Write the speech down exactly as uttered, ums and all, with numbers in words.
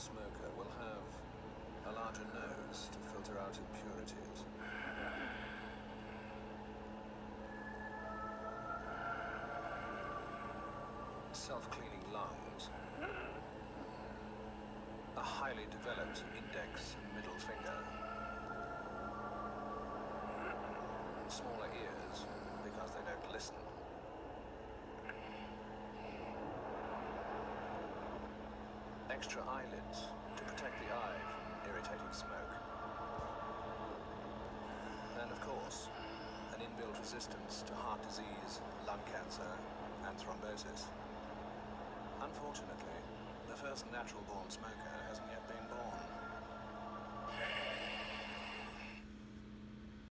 smoker will have a larger nose to filter out impurities. Self-cleaning lungs, a highly developed index and middle finger, smaller ears because they don't listen, extra eyelids to protect the eye from irritating smoke, and of course, an inbuilt resistance to heart disease, lung cancer, and thrombosis. Unfortunately, the first natural-born smoker has